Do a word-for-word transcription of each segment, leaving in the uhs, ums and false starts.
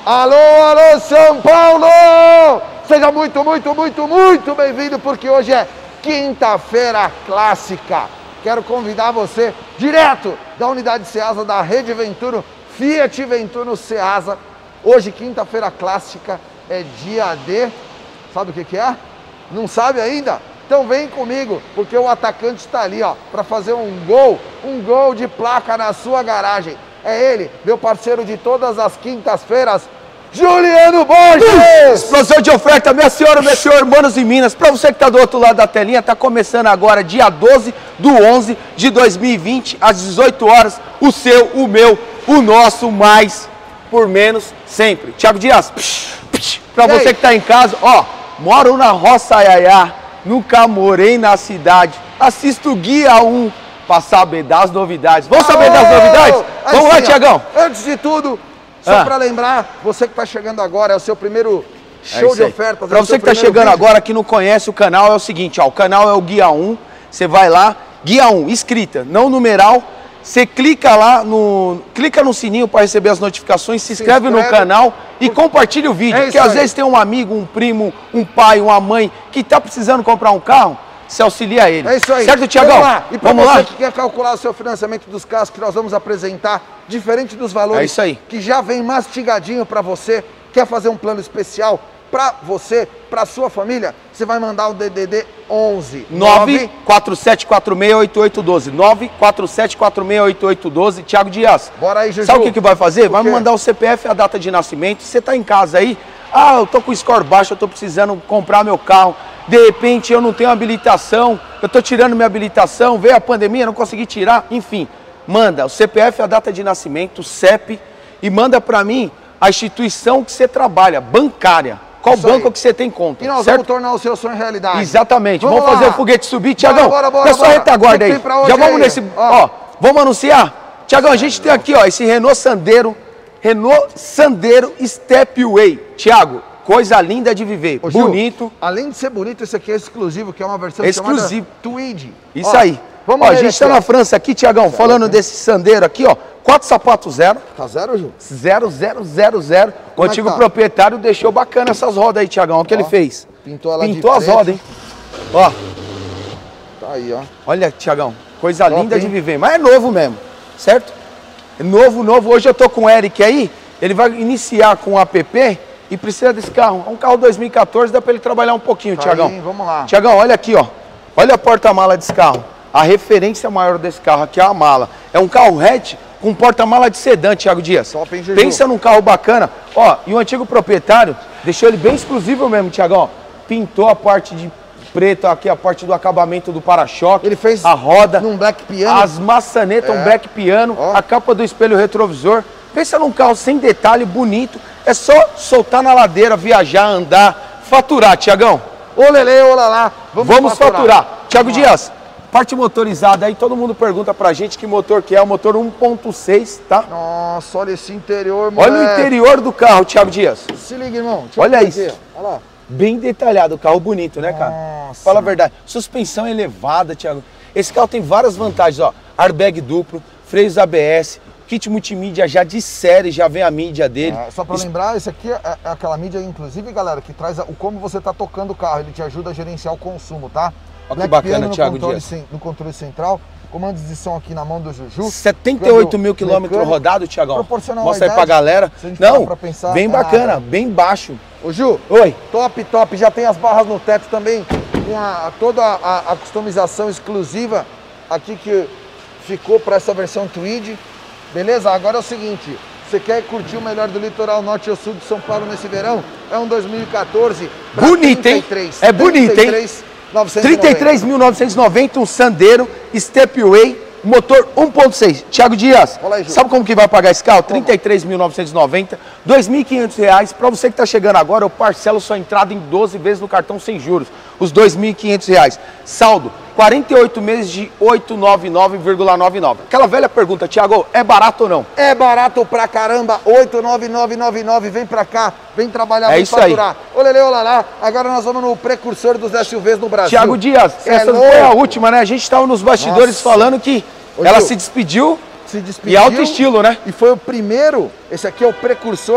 Alô, alô, São Paulo! Seja muito, muito, muito, muito bem-vindo, porque hoje é quinta-feira clássica. Quero convidar você direto da unidade Ceasa da Rede Venturo, Fiat Venturo Ceasa. Hoje, quinta-feira clássica, é dia de... Sabe o que que é? Não sabe ainda? Então vem comigo, porque o atacante está ali, ó, para fazer um gol, um gol de placa na sua garagem. É ele, meu parceiro de todas as quintas-feiras, Juliano Borges! Uh, explosão de oferta, minha senhora, meu senhor, manos e minas. Para você que está do outro lado da telinha, está começando agora, dia doze do onze de dois mil e vinte, às dezoito horas, o seu, o meu, o nosso, mais por menos sempre. Thiago Dias, para você que está em casa, ó, moro na Roça Ayayá, nunca morei na cidade, assisto o Guia um para saber das novidades. Vamos saber das novidades? Vamos lá, Tiagão. Antes de tudo, só ah. para lembrar, você que está chegando agora, é o seu primeiro show é de ofertas. Para você que está chegando vídeo. agora, que não conhece o canal, é o seguinte, ó, o canal é o Guia um, você vai lá, Guia um, escrita, não numeral, você clica lá, no, clica no sininho para receber as notificações, se, se inscreve, inscreve no canal e compartilha o vídeo, é porque às aí. vezes tem um amigo, um primo, um pai, uma mãe que está precisando comprar um carro, se auxilia ele. É isso aí. Certo, Tiagão? Vamos lá. E para você lá? que quer calcular o seu financiamento dos carros que nós vamos apresentar, diferente dos valores, é isso aí. que já vem mastigadinho para você, quer fazer um plano especial para você, para sua família, você vai mandar o D D D onze. nove quatro sete quatro seis oito oito um dois. nove quatro sete quatro seis oito oito um dois. Thiago Dias. Bora aí, Juju. Sabe o que, que vai fazer? Vai me mandar o C P F e a data de nascimento. Você tá em casa aí, ah, eu tô com o score baixo, eu tô precisando comprar meu carro. De repente eu não tenho habilitação, eu tô tirando minha habilitação, veio a pandemia, não consegui tirar, enfim. Manda o C P F, a data de nascimento, o C E P e manda para mim a instituição que você trabalha, bancária. Qual Isso banco aí. que você tem conta? E nós certo? vamos tornar o seu sonho realidade. Exatamente. Vamos, vamos fazer o foguete subir, Tiagão. Na sua retaguarda aí. Já vamos aí. nesse... Ó. ó, vamos anunciar? Tiagão, a gente tem aqui, ó, esse Renault Sandero, Renault Sandero Stepway. Tiago, coisa linda de viver, Ô, bonito. Gil, além de ser bonito, esse aqui é exclusivo, que é uma versão exclusivo. chamada Tweed. Isso ó, aí. Vamos ó, a gente está na França aqui, Tiagão, certo, falando né? desse Sandero aqui, ó. Quatro sapatos zero. Tá zero, Gil? Zero, zero, zero, zero. O antigo é tá? proprietário deixou bacana essas rodas aí, Tiagão. Olha o que ele fez. Pintou ela Pintou de as rodas, hein? Ó. Tá aí, ó. Olha, Tiagão, coisa Top, linda hein? de viver. Mas é novo mesmo, certo? É novo, novo. Hoje eu tô com o Eric aí. Ele vai iniciar com o app e precisa desse carro. É um carro dois mil e quatorze, dá pra ele trabalhar um pouquinho, tá Tiagão. Aí, vamos lá. Tiagão, olha aqui, ó. Olha a porta-mala desse carro. A referência maior desse carro aqui é a mala. É um carro hatch com porta-mala de sedã, Thiago Dias. Top, hein, Pensa num carro bacana. Ó, e o antigo proprietário deixou ele bem exclusivo mesmo, Thiagão. Pintou a parte de preto aqui, a parte do acabamento do para-choque. Ele fez a roda, num black piano. as maçanetas, é. um black piano, ó. A capa do espelho retrovisor. Pensa num carro sem detalhe, bonito. É só soltar na ladeira, viajar, andar, faturar, Thiagão. Ô lele, ô lalá. Vamos, Vamos faturar. faturar. Thiago Dias. Parte motorizada aí, todo mundo pergunta pra gente que motor que é, o motor um ponto seis, tá? Nossa, olha esse interior, mano. Olha o interior do carro, Thiago Dias. Se liga, irmão. Deixa olha isso. Aqui, olha lá. Bem detalhado, o carro bonito, né, cara? Nossa. Fala a verdade. Suspensão elevada, Thiago. Esse carro tem várias vantagens, ó. Airbag duplo, freios A B S, kit multimídia já de série, já vem a mídia dele. É, só pra Isso... lembrar, esse aqui é, é aquela mídia, inclusive, galera, que traz a, o como você tá tocando o carro. Ele te ajuda a gerenciar o consumo, tá? Olha que bacana, Thiago Dias. No controle central, comandos de som aqui na mão do Juju. setenta e oito mil quilômetros rodados, Thiagão. Proporcional Mostra aí pra galera. Não, pra pensar, bem bacana, ah, bem baixo. Ô Ju, oi. Top, top. Já tem as barras no teto também, com a, toda a, a customização exclusiva aqui que ficou para essa versão Tweed. Beleza? Agora é o seguinte, você quer curtir o melhor do litoral norte e sul de São Paulo nesse verão? É um dois mil e quatorze. Bonito, hein? É bonito, hein? trinta e três mil novecentos e noventa, um Sandero Stepway, motor um ponto seis. Thiago Dias, aí, sabe como que vai pagar esse carro? trinta e três mil novecentos e noventa, dois mil e quinhentos reais. Para você que está chegando agora, eu parcelo sua entrada em doze vezes no cartão sem juros, os dois mil e quinhentos reais. Saldo, quarenta e oito meses de oitocentos e noventa e nove vírgula noventa e nove. Aquela velha pergunta, Thiago, é barato ou não? É barato pra caramba, oito nove nove nove nove, vem pra cá, vem trabalhar, é vem isso faturar. Aí. Olê, olá lá, agora nós vamos no precursor dos S U Vs no Brasil. Thiago Dias, Cê essa é foi a última, né? A gente estava nos bastidores Nossa. falando que Ô, ela Gil, se despediu, se despediu e alto estilo, né? E foi o primeiro, esse aqui é o precursor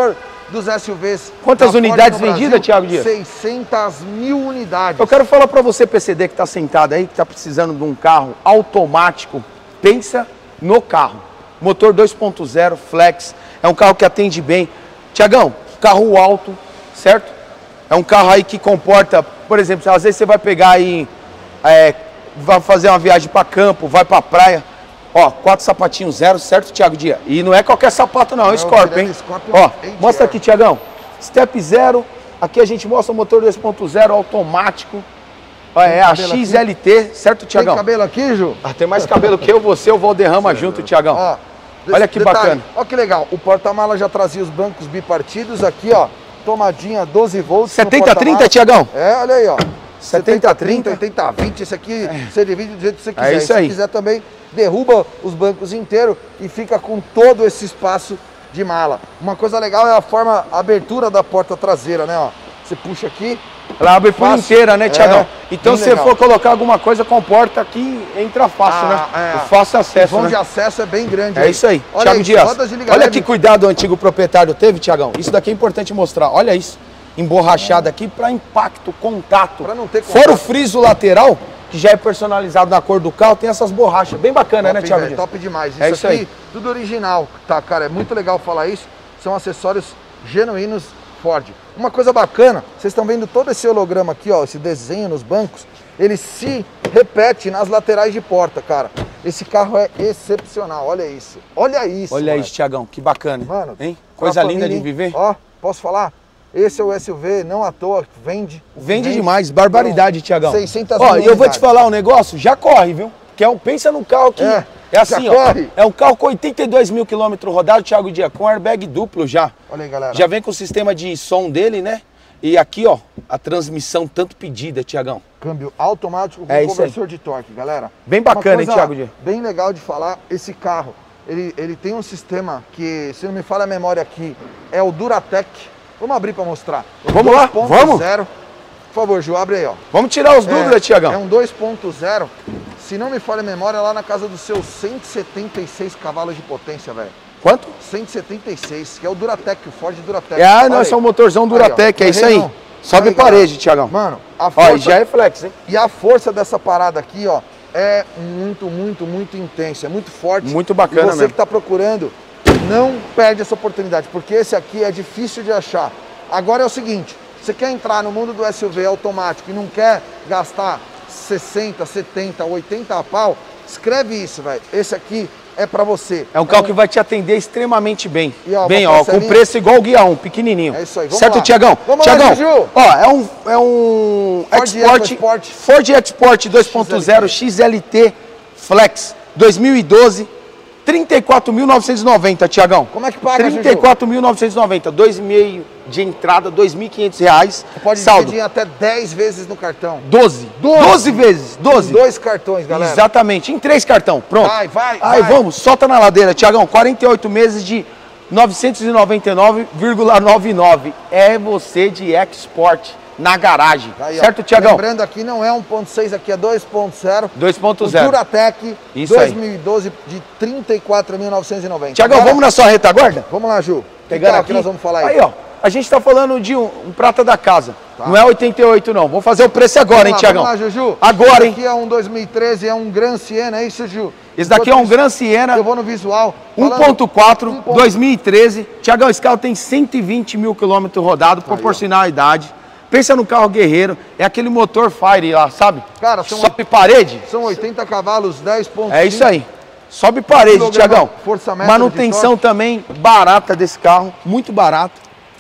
dos S U Vs. Quantas unidades vendidas, Thiago Dias? seiscentas mil unidades. Eu quero falar para você, P C D, que está sentado aí, que está precisando de um carro automático. Pensa no carro. Motor dois ponto zero, flex. É um carro que atende bem. Tiagão, carro alto, certo? É um carro aí que comporta, por exemplo, às vezes você vai pegar aí, é, vai fazer uma viagem para campo, vai para praia. Ó, quatro sapatinhos zero, certo, Thiago Dias? E não é qualquer sapato não, é o Scorpion, hein? Scorpion. Ó, mostra aqui, Tiagão. Step zero, aqui a gente mostra o motor dois ponto zero automático. Ó, é a X L T, certo, Tiagão? Tem cabelo aqui, Ju? Ah, tem mais cabelo que eu, você, o Valderrama junto, Tiagão. Ó, olha que detalhe, bacana. Olha que legal, o porta-mala já trazia os bancos bipartidos aqui, ó. Tomadinha doze volts. setenta trinta, Tiagão? É, olha aí, ó. setenta trinta, oitenta vinte, esse aqui é. Você divide do jeito que você quiser. É isso aí. Se quiser também, derruba os bancos inteiros e fica com todo esse espaço de mala. Uma coisa legal é a forma, a abertura da porta traseira, né, ó. Você puxa aqui. Ela abre por inteira, né, Tiagão? É, então, se você for colocar alguma coisa, comporta aqui, entra fácil, ah, né? É. O fácil acesso, O vão né? de acesso é bem grande. É aí. isso aí. Olha Thiago aí, Dias, olha leve. que cuidado o antigo proprietário teve, Tiagão. Isso daqui é importante mostrar. Olha isso. Emborrachado aqui para impacto, contato. Para não ter contato. Fora o friso lateral, que já é personalizado na cor do carro, tem essas borrachas. Bem bacana, top, né, Thiago Dias? Top demais. Isso, é isso aqui, aí. Tudo original, tá, cara? É muito legal falar isso. São acessórios genuínos Ford. Uma coisa bacana, vocês estão vendo todo esse holograma aqui, ó, esse desenho nos bancos, ele se repete nas laterais de porta, cara. Esse carro é excepcional, olha isso. Olha isso, Olha mano. isso, Tiagão, que bacana. Mano, hein? Coisa linda família, de viver. Ó, posso falar? Esse é o S U V, não à toa, vende. Vende, vende demais, barbaridade, Tiagão. seiscentas Ó, mil e eu vou te falar um negócio, já corre, viu? Que é um, pensa num carro que... É. É assim, já ó, corre. É um carro com oitenta e dois mil quilômetros rodados, Thiago Dias, com airbag duplo já. Olha aí, galera. Já vem com o sistema de som dele, né? E aqui, ó, a transmissão tanto pedida, Tiagão. Câmbio automático com é conversor de torque, galera. Bem bacana, hein, Thiago Dias? Bem legal de falar, esse carro, ele, ele tem um sistema que, se não me falha a memória aqui, é o Duratec. Vamos abrir para mostrar. Vamos lá, vamos. zero. Por favor, Ju, abre aí, ó. Vamos tirar os dúvidas, é, Tiagão. É um dois ponto zero. Se não me falha a memória, lá na casa dos seus cento e setenta e seis cavalos de potência, velho. Quanto? cento e setenta e seis, que é o Duratec, o Ford Duratec. É, nós é um motorzão Duratec, aí, é isso aí. Não. Sobe aí, parede, Tiagão. Mano, a força... Ó, e já é flex, hein? E a força dessa parada aqui, ó, é muito, muito, muito intensa, é muito forte. Muito bacana mesmo. E você que tá procurando, não perde essa oportunidade, porque esse aqui é difícil de achar. Agora é o seguinte, você quer entrar no mundo do S U V automático e não quer gastar sessenta, setenta, oitenta pau, escreve isso, velho. Esse aqui é pra você. É um carro é um... que vai te atender extremamente bem. E, ó, bem, ó, com preço igual o Guia um, pequenininho. É isso aí, vamos certo, lá. Tiagão? Vamos Tiagão, lá, Juju. Ó, é um, é um Ford Export, Export. Ford Export dois ponto zero X L T Flex dois mil e doze, trinta e quatro mil novecentos e noventa, Tiagão. Como é que paga, trinta e quatro mil novecentos e noventa, dois e meio de entrada, dois mil e quinhentos reais. Você pode saldo. dividir até dez vezes no cartão. doze. doze vezes, doze. Com dois cartões, galera. Exatamente, em três cartão, pronto. Vai, vai, Aí vai. vamos, solta na ladeira, Tiagão, quarenta e oito meses de novecentos e noventa e nove vírgula noventa e nove. É você de Export na garagem. Aí, certo, Tiagão? Lembrando, aqui não é um ponto seis, aqui é dois ponto zero. dois ponto zero. Duratec Isso dois mil e doze de trinta e quatro mil novecentos e noventa. Tiagão, Agora, vamos na sua retaguarda? Vamos lá, Ju. Pegando que aqui. que nós vamos falar aí? Aí, ó. A gente tá falando de um, um prata da casa. Tá. Não é oitenta e oito, não. Vamos fazer o preço agora, hein, Tiagão? Vamos lá, Juju. Agora, hein? Esse aqui é um dois mil e treze, é um Gran Siena, é isso, Ju? Esse daqui é um Gran Siena. Eu vou no visual. um ponto quatro, dois mil e treze. Tiagão, esse carro tem cento e vinte mil quilômetros rodados, proporcional à idade. Pensa no carro guerreiro, é aquele motor Fire lá, sabe? Cara, são sobe parede. São oitenta cavalos, dez ponto cinco. É isso aí. Sobe parede, Tiagão. Força média. Manutenção também barata desse carro, muito barata.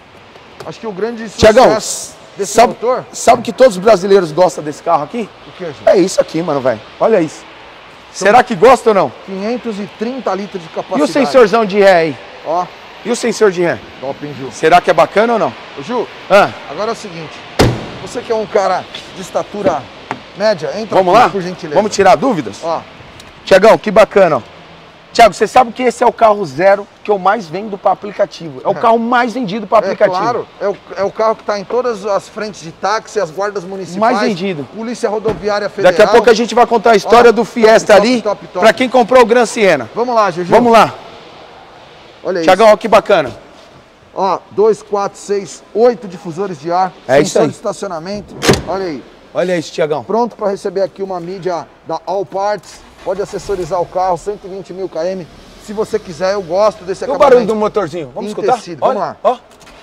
Acho que o grande sucesso Tiagão, desse sabe, motor... sabe que todos os brasileiros gostam desse carro aqui? O que, Ju? É isso aqui, mano, velho. Olha isso. São Será que gosta ou não? quinhentos e trinta litros de capacidade. E o sensorzão de ré aí? Ó. E o sensor de ré? Top, hein, Ju? Será que é bacana ou não? Ô, Ju, ah. agora é o seguinte. Você que é um cara de estatura média, entra Vamos aqui, lá? por gentileza. Vamos tirar dúvidas? Ó. Tiagão, que bacana, ó. Tiago, você sabe que esse é o carro zero que eu mais vendo para aplicativo. É o carro mais vendido para aplicativo. É claro, é o, é o carro que está em todas as frentes de táxi, as guardas municipais. Mais vendido. Polícia Rodoviária Federal. Daqui a pouco a gente vai contar a história Ó, do Fiesta top, ali, top, top. para quem comprou o Gran Siena. Vamos lá, Juju. Vamos lá. Olha Tiagão, isso. ó, que bacana. Ó, dois, quatro, seis, oito difusores de ar. É isso aí. De estacionamento. Olha aí. Olha isso, Tiagão. Pronto para receber aqui uma mídia da All Parts. Pode acessorizar o carro, cento e vinte mil km. Se você quiser, eu gosto desse acabamento. E o barulho do motorzinho? Vamos escutar? Tecido. Vamos lá. Ó.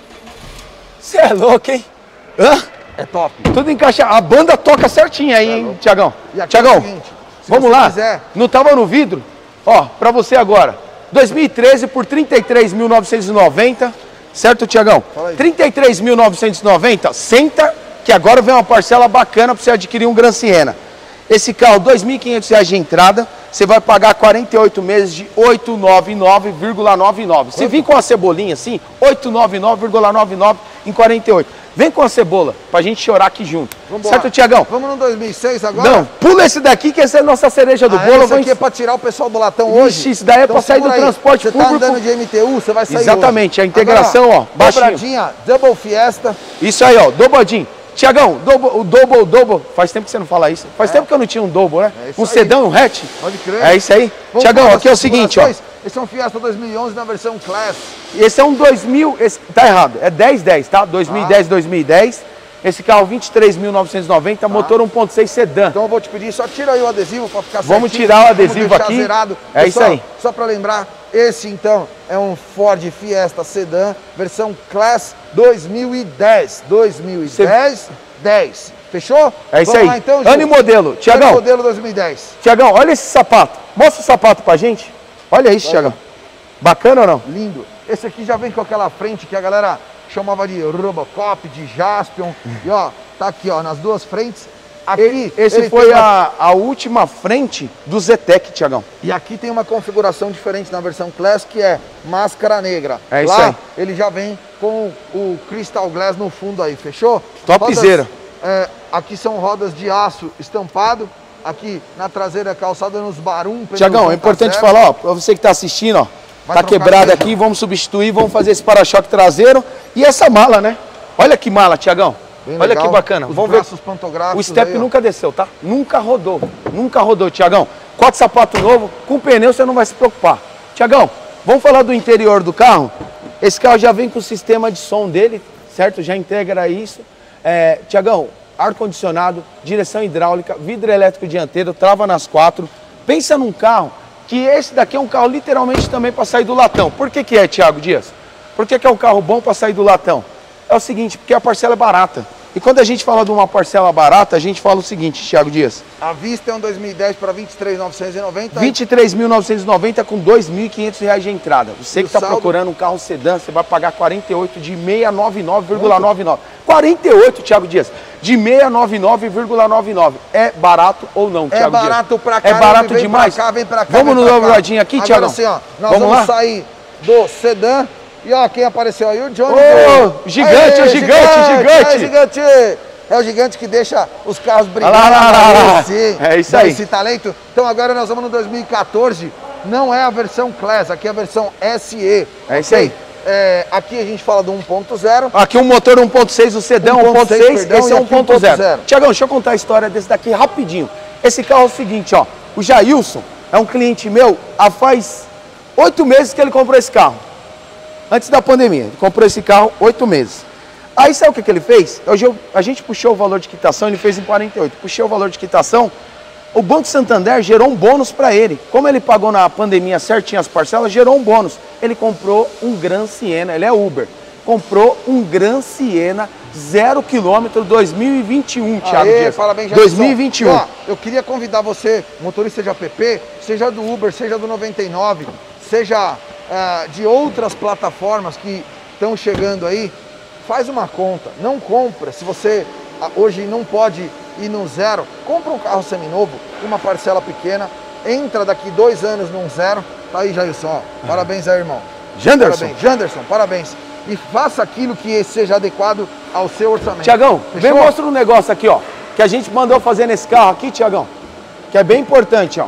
Você é louco, hein? Hã? É top. Tudo encaixado. A banda toca certinho aí, hein, Tiagão? Tiagão, é vamos lá. Quiser... Não tava no vidro? Ó, pra você agora. dois mil e treze por trinta e três mil novecentos e noventa. Certo, Tiagão? trinta e três mil novecentos e noventa. Senta, que agora vem uma parcela bacana pra você adquirir um Gran Siena. Esse carro, dois mil e quinhentos reais de entrada. Você vai pagar quarenta e oito meses de oitocentos e noventa e nove vírgula noventa e nove. Se vir com a cebolinha assim, oitocentos e noventa e nove vírgula noventa e nove em quarenta e oito. Vem com a cebola, pra gente chorar aqui junto. Vambora. Certo, Tiagão? Vamos no dois mil e seis agora? Não, pula esse daqui que essa é a nossa cereja do ah, bolo. Esse aqui é pra tirar o pessoal do latão hoje? Ixi, isso daí é então, pra sair do aí. transporte você público. Você tá andando de M T U, você vai sair Exatamente, hoje. a integração, agora, ó, baixinho. Dobradinha, Double Fiesta. Isso aí, ó, dobradinho. Tiagão, o double, double, faz tempo que você não fala isso. Faz é. tempo que eu não tinha um double, né? É um aí. sedã, um hatch. Pode crer. É isso aí. Vamos Tiagão, aqui é o seguinte, ó. Esse é um Fiesta dois mil e onze na versão Class. Esse é um dois mil, esse, tá errado, é dez dez, tá? dois mil e dez, ah. dois mil e dez. Esse carro vinte e três mil novecentos e noventa, ah. motor um ponto seis sedã. Então eu vou te pedir, só tira aí o adesivo para ficar certinho. Vamos tirar o adesivo aqui. Zerado. É isso aí. Só para lembrar, esse então é um Ford Fiesta sedã, versão Class dois mil e dez. dois mil e dez, Cê... dez. Fechou? É isso Vamos aí. Lá, então, ano e modelo. Tiagão. Ano e modelo dois mil e dez. Tiagão, olha esse sapato. Mostra o sapato pra gente. Olha isso, Tiagão. Bacana ou não? Lindo. Esse aqui já vem com aquela frente que a galera chamava de Robocop, de Jaspion. E ó, tá aqui ó, nas duas frentes. Aqui, esse foi a, a última frente do Zetec, Tiagão. E aqui tem uma configuração diferente na versão Class, que é máscara negra. É isso Lá, aí. ele já vem com o Crystal Glass no fundo aí, fechou? Topzera. É, aqui são rodas de aço estampado. Aqui na traseira calçada nos Barum. Tiagão, é importante zero. falar, ó, pra você que tá assistindo, ó. Vai tá quebrado aqui, vamos substituir, vamos fazer esse para-choque traseiro. E essa mala, né? Olha que mala, Tiagão. Olha que bacana. Os vamos braços ver. pantográficos. O step aí, nunca desceu, tá? Nunca rodou. Nunca rodou, Tiagão. Quatro sapatos novos, com pneu você não vai se preocupar. Tiagão, vamos falar do interior do carro? Esse carro já vem com o sistema de som dele, certo? Já integra isso. É, Tiagão, ar-condicionado, direção hidráulica, vidro elétrico dianteiro, trava nas quatro. Pensa num carro que esse daqui é um carro literalmente também para sair do latão. Por que que é, Thiago Dias? Por que que é um carro bom para sair do latão? É o seguinte, porque a parcela é barata. E quando a gente fala de uma parcela barata, a gente fala o seguinte, Thiago Dias. A vista é um dois mil e dez para vinte e três mil novecentos e noventa. vinte e três mil novecentos e noventa com dois mil e quinhentos reais de entrada. Você que está procurando um carro sedã, você vai pagar quarenta e oito de seiscentos e noventa e nove vírgula noventa e nove. quarenta e oito, Thiago Dias, de seiscentos e noventa e nove vírgula noventa e nove. É barato ou não, Thiago Dias? É barato pra cá. É barato vem demais. Pra cá, vem pra cá, vamos no dobradinho aqui, Thiago? Agora assim, ó, nós vamos, vamos lá? sair do sedã. E ó, quem apareceu aí? O Johnny. Ô, oh, gigante, Aê, gigante, gigante, gigante. É, gigante. É o gigante que deixa os carros brilhando. Ah, lá, lá, lá. Esse, é isso aí. Esse talento. Então agora nós vamos no dois mil e quatorze. Não é a versão Class, aqui é a versão S E. É isso aí. É, aqui a gente fala do um ponto zero. Aqui um motor um ponto seis, o sedã um ponto seis, esse é um ponto zero. Tiagão, deixa eu contar a história desse daqui rapidinho. Esse carro é o seguinte, ó. O Jailson é um cliente meu há faz oito meses que ele comprou esse carro. Antes da pandemia, ele comprou esse carro oito meses. Aí sabe o que, que ele fez? Hoje eu, a gente puxou o valor de quitação, ele fez em quarenta e oito. Puxei o valor de quitação, o Banco Santander gerou um bônus para ele. Como ele pagou na pandemia certinho as parcelas, gerou um bônus. Ele comprou um Gran Siena, ele é Uber. Comprou um Gran Siena zero quilômetro dois mil e vinte e um, Thiago Dias. Parabéns, dois mil e vinte e um. Ó, eu queria convidar você, motorista de app, seja do Uber, seja do noventa e nove, seja uh, de outras plataformas que estão chegando aí, faz uma conta, não compra. Se você uh, hoje não pode ir no zero, compra um carro seminovo, uma parcela pequena, entra daqui dois anos num zero. Tá aí, Jailson, ó. Parabéns aí, irmão. Janderson. Parabéns. Janderson, parabéns. E faça aquilo que seja adequado ao seu orçamento. Tiagão, vem mostra um negócio aqui, ó, que a gente mandou fazer nesse carro aqui, Tiagão, que é bem importante, ó.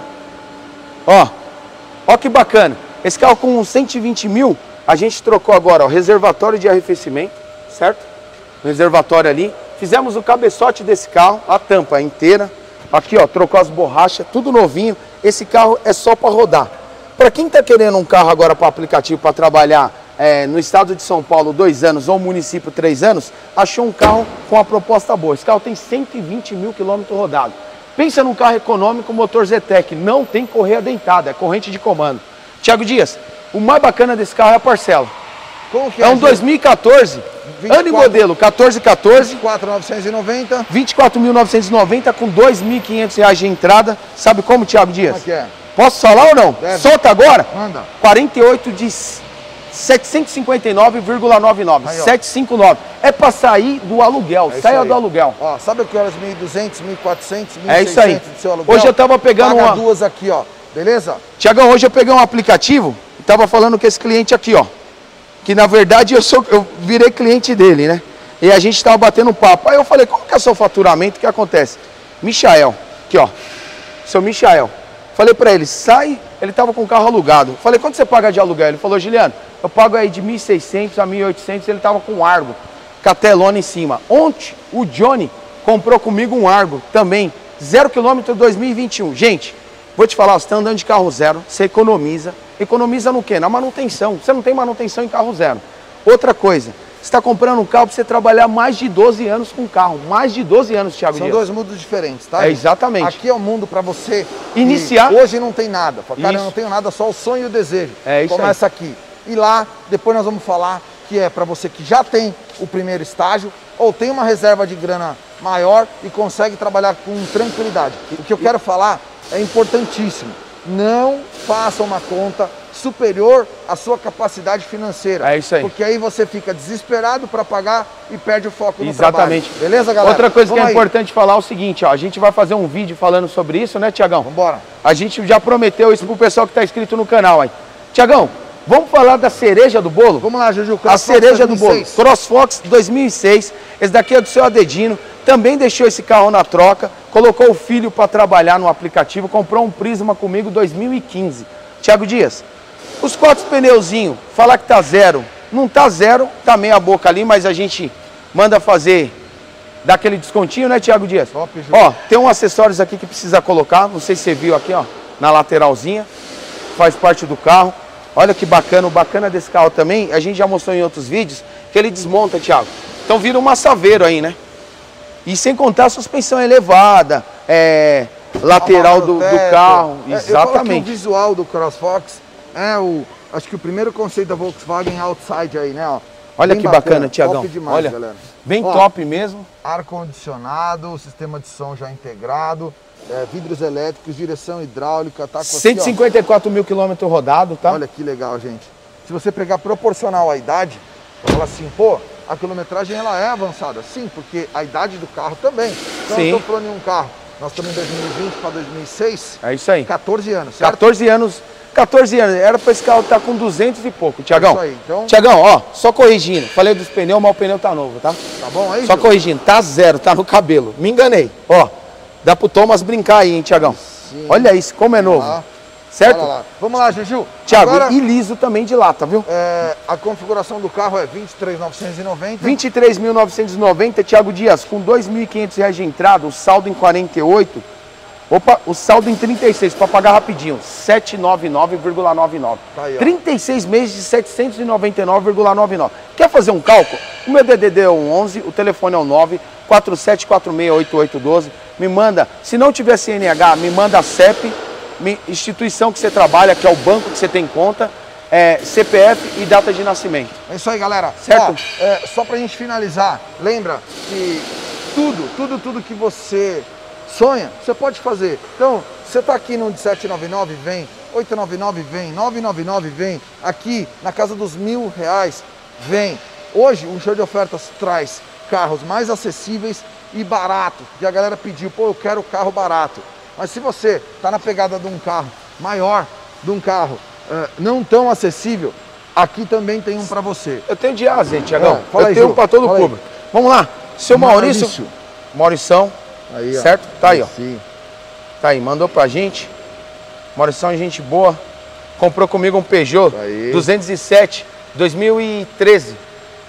Ó, ó que bacana. Esse carro com cento e vinte mil, a gente trocou agora, ó, reservatório de arrefecimento, certo? Reservatório ali. Fizemos o cabeçote desse carro, a tampa inteira. Aqui, ó, trocou as borrachas, tudo novinho. Esse carro é só para rodar. Para quem tá querendo um carro agora para aplicativo, para trabalhar é, no estado de São Paulo dois anos ou município três anos, achou um carro com uma proposta boa. Esse carro tem cento e vinte mil quilômetros rodados. Pensa num carro econômico, motor Zetec, não tem correia dentada, é corrente de comando. Tiago Dias, o mais bacana desse carro é a parcela. Como que é? É um gente? dois mil e quatorze, vinte e quatro, ano e modelo, quatorze quatorze. vinte e quatro mil novecentos e noventa. vinte e quatro mil novecentos e noventa com dois mil e quinhentos reais de entrada. Sabe como, Tiago Dias? Como é que é? Posso falar ou não? Deve. Solta agora. Manda. quarenta e oito de setecentos e cinquenta e nove vírgula noventa e nove. Aí, setecentos e cinquenta e nove. É para sair do aluguel. É Saia do aluguel. Ó, sabe aquelas mil e duzentos, mil e quatrocentos, mil e seiscentos é isso aí. do seu aluguel? Hoje eu tava pegando Paga uma... duas aqui, ó. Beleza? Tiagão, hoje eu peguei um aplicativo e tava falando com esse cliente aqui, ó. Que na verdade eu, sou, eu virei cliente dele, né? E a gente tava batendo um papo. Aí eu falei, como que é o seu faturamento? O que acontece? Michael, aqui ó. Seu Michael. Falei pra ele, sai... Ele tava com o carro alugado. Falei, quanto você paga de aluguel? Ele falou, Juliano, eu pago aí de mil e seiscentos a mil e oitocentos. Ele tava com um Argo, com a telona em cima. Ontem, o Johnny comprou comigo um Argo também, zero quilômetro dois mil e vinte e um. Gente, vou te falar, você tá andando de carro zero, você economiza. Economiza no quê? Na manutenção. Você não tem manutenção em carro zero. Outra coisa, você está comprando um carro para você trabalhar mais de doze anos com o carro. Mais de doze anos, Thiago São Dias. dois mundos diferentes, tá? É, exatamente. Aqui é o mundo para você iniciar. Hoje não tem nada. Fala, cara, isso. eu não tenho nada, só o sonho e o desejo. É isso. Começa aí. aqui. E lá, depois nós vamos falar que é para você que já tem o primeiro estágio ou tem uma reserva de grana maior e consegue trabalhar com tranquilidade. O que eu quero falar é importantíssimo. Não faça uma conta superior à sua capacidade financeira. É isso aí. Porque aí você fica desesperado para pagar e perde o foco no Exatamente. trabalho. Beleza, galera? Outra coisa Vamos que é aí. importante falar é o seguinte, ó. A gente vai fazer um vídeo falando sobre isso, né, Tiagão? Vambora. A gente já prometeu isso pro pessoal que tá inscrito no canal aí. Tiagão, vamos falar da cereja do bolo? Vamos lá, Juju. A cereja do bolo. CrossFox dois mil e seis. Esse daqui é do seu Adedino. Também deixou esse carro na troca. Colocou o filho para trabalhar no aplicativo. Comprou um Prisma comigo dois mil e quinze. Tiago Dias, os quatro pneuzinhos, falar que tá zero. Não tá zero, tá meia boca ali, mas a gente manda fazer daquele descontinho, né, Tiago Dias? Top, Juju. Ó, tem um acessórios aqui que precisa colocar. Não sei se você viu aqui, ó, na lateralzinha. Faz parte do carro. Olha que bacana, o bacana desse carro também, a gente já mostrou em outros vídeos, que ele desmonta, Thiago. Então vira um massaveiro aí, né? E sem contar a suspensão elevada, é, lateral do, do carro, é, exatamente. Eu falo que o visual do CrossFox é o, acho que o primeiro conceito da Volkswagen outside aí, né? Ó. Olha Bem que bacana, Tiagão. Top demais, olha, galera. bem Ó, top mesmo. Ar-condicionado, sistema de som já integrado. É, vidros elétricos, direção hidráulica, tá com cento e cinquenta e quatro mil quilômetros rodados, tá? Olha que legal, gente. Se você pegar proporcional à idade, fala assim, pô, a quilometragem ela é avançada. Sim, porque a idade do carro também. Então Sim. eu estou falando em um carro, nós estamos em dois mil e vinte para dois mil e seis. É isso aí. quatorze anos, certo? quatorze anos, quatorze anos. Era para esse carro estar com duzentos e pouco, Tiagão. É isso aí, então... Tiagão, ó, só corrigindo. Falei dos pneus, mas o pneu tá novo, tá? Tá bom aí, Só Ju? corrigindo, tá zero, tá no cabelo. Me enganei. Ó, dá pro Thomas brincar aí, hein, Tiagão? Sim. Olha isso, como é novo. Lá. Certo? Olha lá. Vamos lá, Juju. Tiago, Agora, e liso também de lata, viu? é, a configuração do carro é vinte e três mil novecentos e noventa. vinte e três mil novecentos e noventa, Tiago Dias, com dois mil e quinhentos reais de entrada, o saldo em quarenta e oito. Opa, o saldo em trinta e seis, para pagar rapidinho, setecentos e noventa e nove vírgula noventa e nove. Tá aí, ó. trinta e seis meses de setecentos e noventa e nove vírgula noventa e nove. Quer fazer um cálculo? O meu D D D é o onze, o telefone é o nove quatro sete quatro seis oito oito um dois. Me manda, se não tiver C N H, me manda a C E P, me, instituição que você trabalha, que é o banco que você tem conta, é, C P F e data de nascimento. É isso aí, galera. Certo? Ó, é, só pra gente finalizar, lembra que tudo, tudo, tudo que você sonha, você pode fazer. Então, você tá aqui no sete nove nove, vem. oito nove nove, vem. nove nove nove, vem. Aqui, na casa dos mil reais, vem. Hoje, o show de ofertas traz carros mais acessíveis e baratos. E a galera pediu, pô, eu quero carro barato. Mas se você tá na pegada de um carro maior, de um carro uh, não tão acessível, aqui também tem um para você. Eu tenho de A a Z, Tiagão. É, fala eu aí, tenho Ju, um para todo o fala aí. público. Vamos lá. Seu Maurício. Maurício. Maurição. Aí, ó. Certo? Tá aí, ó. Sim. Tá aí, mandou pra gente. Maurição é gente boa. Comprou comigo um Peugeot Aí. duzentos e sete, dois mil e treze.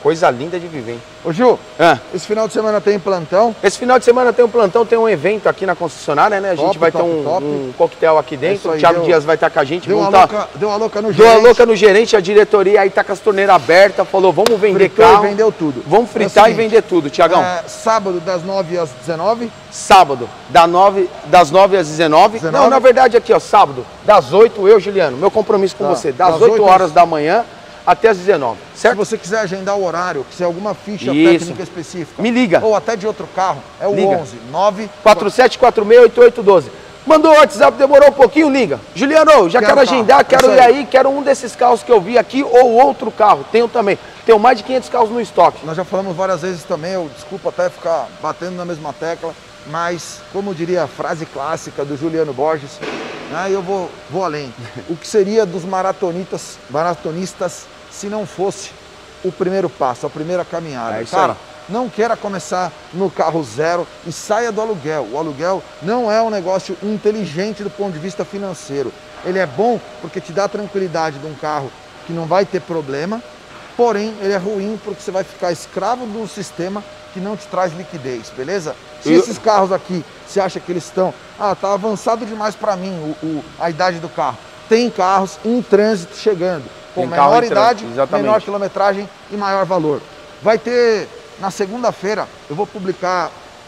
Coisa linda de viver, hein? Ô Ju, ah. esse final de semana tem plantão? Esse final de semana tem um plantão, tem um evento aqui na concessionária, né? A gente top, vai top, ter um, top. um coquetel aqui dentro. É o Thiago deu, Dias vai estar com a gente. Deu uma, tá... louca, deu uma louca no deu gerente. Deu uma louca no gerente, a diretoria aí tá com as torneiras abertas, falou, vamos vender Fritou carro. E vendeu tudo. Vamos fritar é seguinte, e vender tudo, Thiagão. É, sábado das nove às dezenove. Sábado, da nove, das nove às dezenove. dezenove. Não, na verdade aqui, ó, sábado, das oito, eu, Juliano, meu compromisso com tá. você, das, das oito horas da manhã até as dezenove, certo? Se você quiser agendar o horário, quiser alguma ficha Isso. técnica específica, me liga. Ou até de outro carro, é o liga. onze nove quatro sete quatro seis oito oito um dois. Mandou o WhatsApp, demorou um pouquinho, liga. Juliano, já quero, quero agendar, quero ir aí. aí, quero um desses carros que eu vi aqui ou outro carro. Tenho também. Tenho mais de quinhentos carros no estoque. Nós já falamos várias vezes também, eu desculpa até ficar batendo na mesma tecla, mas como diria a frase clássica do Juliano Borges, né, eu vou, vou além. O que seria dos maratonistas, maratonistas se não fosse o primeiro passo, a primeira caminhada? É isso Cara, aí. Não queira começar no carro zero e saia do aluguel. O aluguel não é um negócio inteligente do ponto de vista financeiro. Ele é bom porque te dá a tranquilidade de um carro que não vai ter problema, porém ele é ruim porque você vai ficar escravo do sistema que não te traz liquidez, beleza? Se Eu... esses carros aqui, você acha que eles estão... Ah, tá avançado demais para mim o, o, a idade do carro. Tem carros em trânsito chegando, com menor idade, menor quilometragem e maior valor. Vai ter... Na segunda-feira eu vou publicar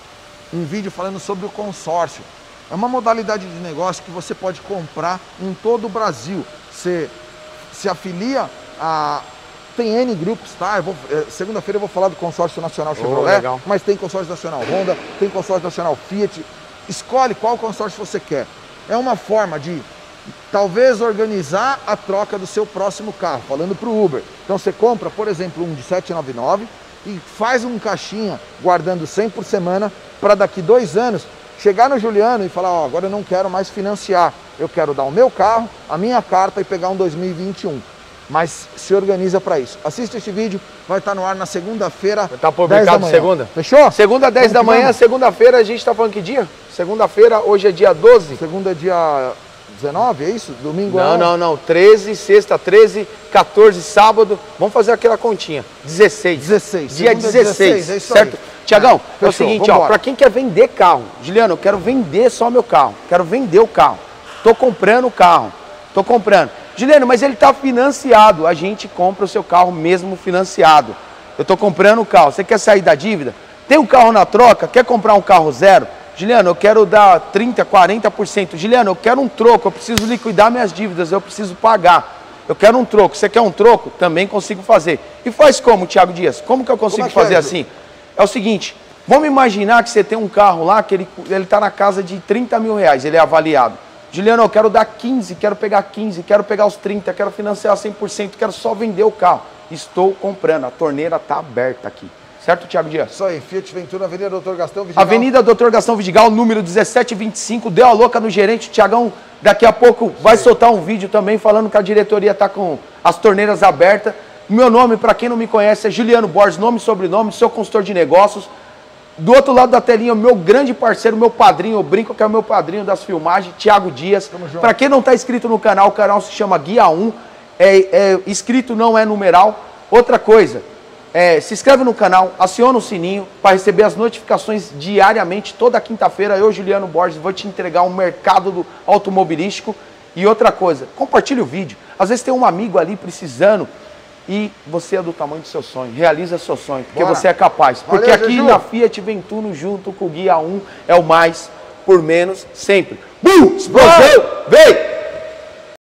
um vídeo falando sobre o consórcio. É uma modalidade de negócio que você pode comprar em todo o Brasil. Você se afilia a... Tem N grupos, tá? Segunda-feira eu vou falar do consórcio nacional Chevrolet, oh, mas tem consórcio nacional Honda, tem consórcio nacional Fiat. Escolhe qual consórcio você quer. É uma forma de talvez organizar a troca do seu próximo carro, falando para o Uber. Então você compra, por exemplo, um de setecentos e noventa e nove e faz um caixinha guardando cem por semana para daqui dois anos chegar no Juliano e falar, ó, agora eu não quero mais financiar, eu quero dar o meu carro, a minha carta e pegar um dois mil e vinte e um. Mas se organiza para isso. Assista este vídeo, vai estar no ar na segunda-feira. Está publicado segunda. Fechou? Segunda, dez da manhã, segunda-feira, a gente está falando que dia? Segunda-feira, hoje é dia doze. Segunda é dia dezenove, é isso? Domingo não, é... Não, não, treze, sexta, treze, quatorze, sábado. Vamos fazer aquela continha. dezesseis. dezesseis. Dia dezesseis, é isso certo? Tiagão, é, é o seguinte, ó, para quem quer vender carro, Juliano, eu quero vender só meu carro. Quero vender o carro. Tô comprando o carro. Tô comprando. Juliano, mas ele está financiado. A gente compra o seu carro mesmo financiado. Eu estou comprando o carro. Você quer sair da dívida? Tem um carro na troca? Quer comprar um carro zero? Juliano, eu quero dar trinta, quarenta por cento. Juliano, eu quero um troco. Eu preciso liquidar minhas dívidas. Eu preciso pagar. Eu quero um troco. Você quer um troco? Também consigo fazer. E faz como, Thiago Dias? Como que eu consigo é que fazer é, assim? É o seguinte. Vamos imaginar que você tem um carro lá que ele está na casa de trinta mil reais. Ele é avaliado. Juliano, eu quero dar quinze, quero pegar quinze, quero pegar os trinta, quero financiar cem por cento, quero só vender o carro. Estou comprando, a torneira está aberta aqui. Certo, Thiago Dias? Isso aí, Fiat Ventura, Avenida Doutor Gastão Vidigal. Avenida Doutor Gastão Vidigal, número dezessete vinte e cinco, deu a louca no gerente. Tiagão, daqui a pouco vai soltar um vídeo também falando que a diretoria está com as torneiras abertas. Meu nome, para quem não me conhece, é Juliano Borges, nome e sobrenome, sou consultor de negócios. Do outro lado da telinha, o meu grande parceiro, meu padrinho, eu brinco que é o meu padrinho das filmagens, Thiago Dias. Para quem não está inscrito no canal, o canal se chama Guia um, é, é, inscrito não é numeral. Outra coisa, é, se inscreve no canal, aciona o sininho para receber as notificações diariamente. Toda quinta-feira eu, Juliano Borges, vou te entregar um mercado do automobilístico. E outra coisa, compartilhe o vídeo. Às vezes tem um amigo ali precisando e você é do tamanho do seu sonho. Realiza seu sonho, porque Bora. Você é capaz. Porque Valeu, aqui Juju. Na Fiat Ventuno, junto com o Guia um, é o mais por menos sempre. Bum! Explosão! Vem!